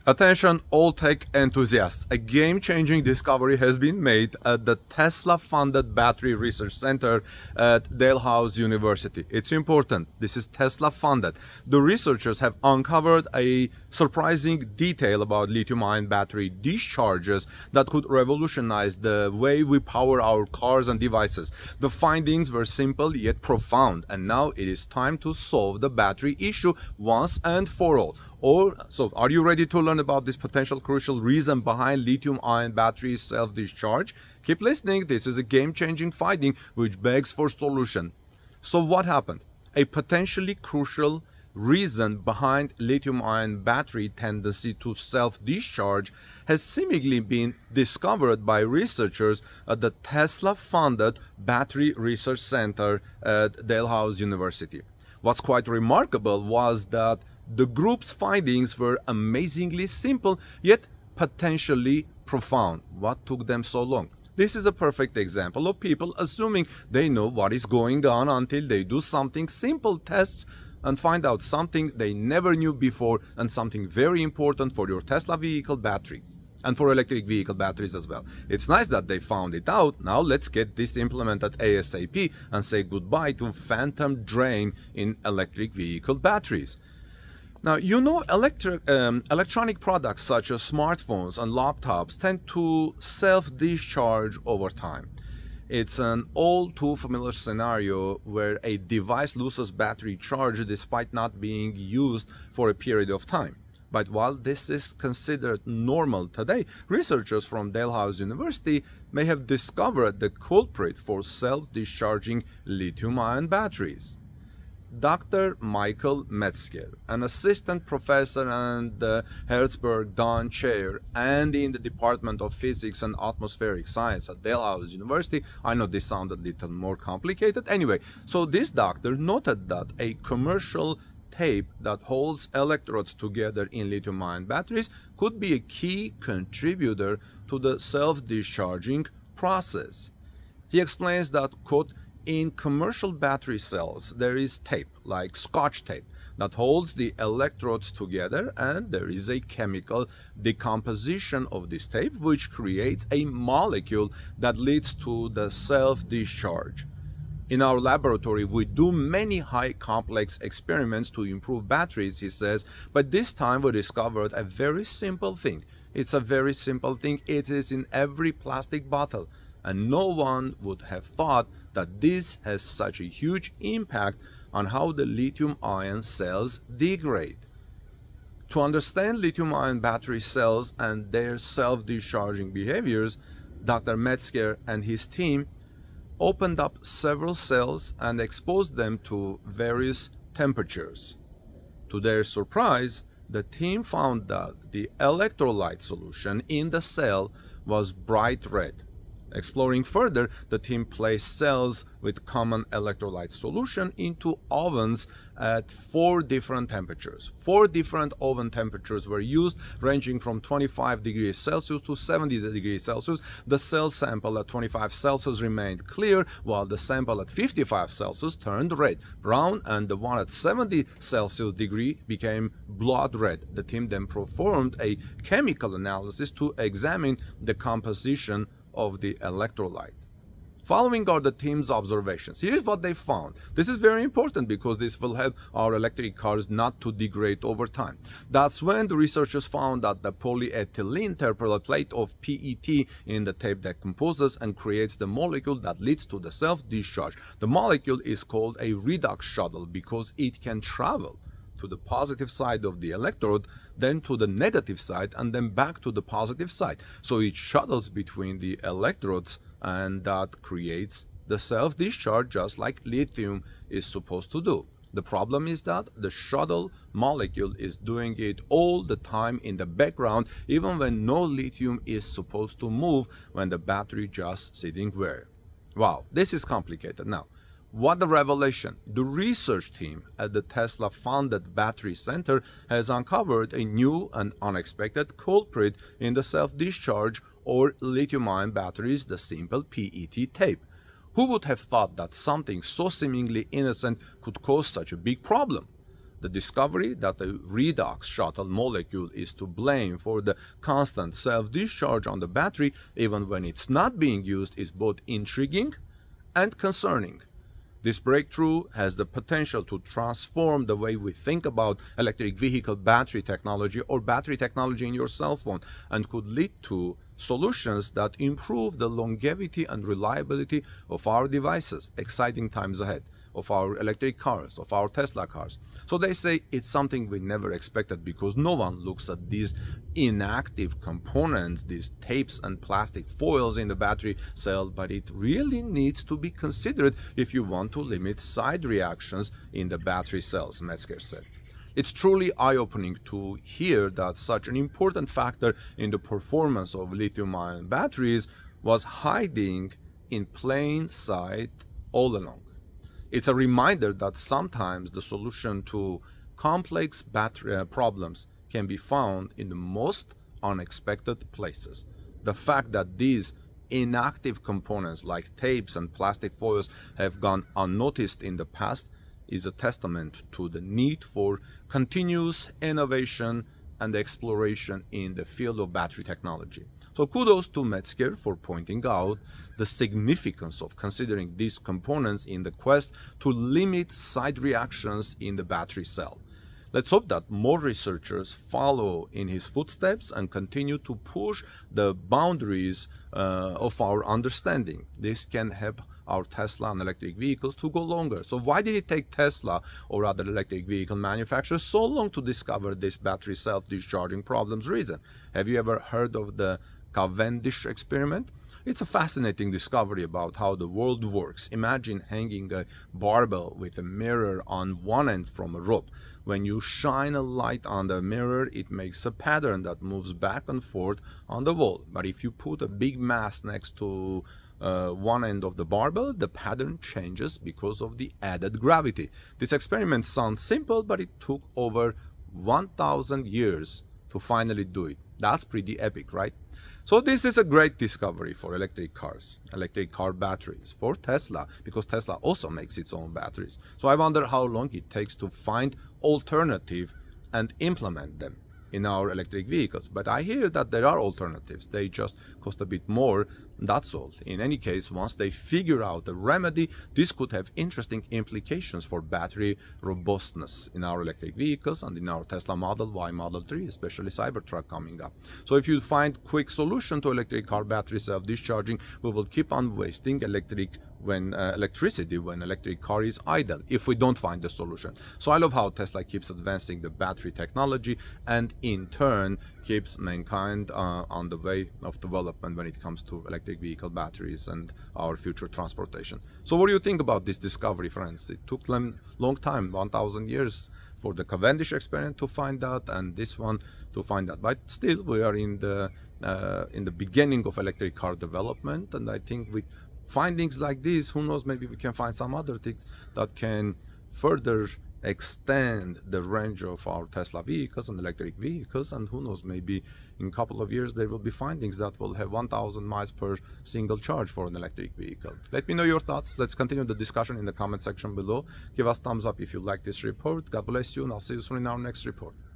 Attention all tech enthusiasts, a game-changing discovery has been made at the Tesla-funded Battery Research Center at Dalhousie University. It's important, this is Tesla-funded. The researchers have uncovered a surprising detail about lithium-ion battery discharges that could revolutionize the way we power our cars and devices. The findings were simple yet profound, and now it is time to solve the battery issue once and for all. So are you ready to learn about this potential crucial reason behind lithium-ion battery self-discharge? Keep listening, this is a game-changing finding which begs for solution. So what happened? A potentially crucial reason behind lithium-ion battery tendency to self-discharge has seemingly been discovered by researchers at the Tesla-funded Battery Research Center at Dalhousie University. What's quite remarkable was that the group's findings were amazingly simple, yet potentially profound. What took them so long? This is a perfect example of people assuming they know what is going on until they do something simple tests and find out something they never knew before, and something very important for your Tesla vehicle battery and for electric vehicle batteries as well. It's nice that they found it out. Now let's get this implemented ASAP and say goodbye to phantom drain in electric vehicle batteries. Now, you know, electronic products such as smartphones and laptops tend to self-discharge over time. It's an all too familiar scenario where a device loses battery charge despite not being used for a period of time. But while this is considered normal today, researchers from Dalhousie University may have discovered the culprit for self-discharging lithium-ion batteries. Dr. Michael Metzger, an assistant professor and the Herzberg-Dunn Chair and in the Department of Physics and Atmospheric Science at Dalhousie University. I know this sounded a little more complicated. Anyway, so this doctor noted that a commercial tape that holds electrodes together in lithium-ion batteries could be a key contributor to the self-discharging process. He explains that, quote, in commercial battery cells, there is tape, like Scotch tape, that holds the electrodes together, and there is a chemical decomposition of this tape which creates a molecule that leads to the self-discharge. In our laboratory, we do many high complex experiments to improve batteries, he says, but this time we discovered a very simple thing. It's a very simple thing. It is in every plastic bottle. And no one would have thought that this has such a huge impact on how the lithium-ion cells degrade. To understand lithium-ion battery cells and their self-discharging behaviors, Dr. Metzger and his team opened up several cells and exposed them to various temperatures. To their surprise, the team found that the electrolyte solution in the cell was bright red. Exploring further, the team placed cells with common electrolyte solution into ovens at 4 different temperatures. 4 different oven temperatures were used, ranging from 25 degrees Celsius to 70 degrees Celsius. The cell sample at 25 Celsius remained clear, while the sample at 55 Celsius turned red, brown, and the one at 70 Celsius degree became blood red. The team then performed a chemical analysis to examine the composition of the electrolyte. Following are the team's observations. Here is what they found. This is very important because this will help our electric cars not to degrade over time. That's when the researchers found that the polyethylene terephthalate of PET in the tape decomposes and creates the molecule that leads to the self-discharge. The molecule is called a redox shuttle because it can travel to the positive side of the electrode, then to the negative side, and then back to the positive side. So it shuttles between the electrodes, and that creates the self-discharge just like lithium is supposed to do. The problem is that the shuttle molecule is doing it all the time in the background, even when no lithium is supposed to move, when the battery just sitting where. Wow, this is complicated. Now, what a revelation! The research team at the Tesla-funded Battery Center has uncovered a new and unexpected culprit in the self-discharge or lithium-ion batteries, the simple PET tape. Who would have thought that something so seemingly innocent could cause such a big problem? The discovery that the redox shuttle molecule is to blame for the constant self-discharge on the battery, even when it's not being used, is both intriguing and concerning. This breakthrough has the potential to transform the way we think about electric vehicle battery technology or battery technology in your cell phone, and could lead to solutions that improve the longevity and reliability of our devices. Exciting times ahead of our electric cars, of our Tesla cars. So they say it's something we never expected, because no one looks at these inactive components, these tapes and plastic foils in the battery cell, but it really needs to be considered if you want to limit side reactions in the battery cells, Metzger said. It's truly eye-opening to hear that such an important factor in the performance of lithium-ion batteries was hiding in plain sight all along. It's a reminder that sometimes the solution to complex battery problems can be found in the most unexpected places. The fact that these inactive components like tapes and plastic foils have gone unnoticed in the past is a testament to the need for continuous innovation and exploration in the field of battery technology. So kudos to Metzger for pointing out the significance of considering these components in the quest to limit side reactions in the battery cell. Let's hope that more researchers follow in his footsteps and continue to push the boundaries of our understanding. This can help our Tesla and electric vehicles to go longer. So why did it take Tesla or other electric vehicle manufacturers so long to discover this battery self-discharging problem's reason? Have you ever heard of the Cavendish experiment? It's a fascinating discovery about how the world works. Imagine hanging a barbell with a mirror on one end from a rope. When you shine a light on the mirror, it makes a pattern that moves back and forth on the wall. But if you put a big mass next to one end of the barbell, the pattern changes because of the added gravity. This experiment sounds simple, but it took over 1,000 years to finally do it. That's pretty epic, right? So this is a great discovery for electric cars, electric car batteries, for Tesla, because Tesla also makes its own batteries. So I wonder how long it takes to find alternative and implement them in our electric vehicles. But I hear that there are alternatives. They just cost a bit more, that's all. In any case, once they figure out a remedy, this could have interesting implications for battery robustness in our electric vehicles and in our Tesla Model Y, Model 3, especially Cybertruck coming up. So if you find quick solution to electric car battery self-discharging, we will keep on wasting electricity when electric car is idle, if we don't find the solution. So I love how Tesla keeps advancing the battery technology and in turn keeps mankind on the way of development when it comes to electric vehicle batteries and our future transportation. So what do you think about this discovery, friends? It took them a long time, 1,000 years, for the Cavendish experiment to find out and this one to find out. But still, we are in the beginning of electric car development, and I think with findings like this, who knows, maybe we can find some other things that can further extend the range of our Tesla vehicles and electric vehicles, and who knows, maybe in a couple of years there will be findings that will have 1,000 miles per single charge for an electric vehicle. Let me know your thoughts. Let's continue the discussion in the comment section below. Give us thumbs up if you like this report. God bless you, and I'll see you soon in our next report.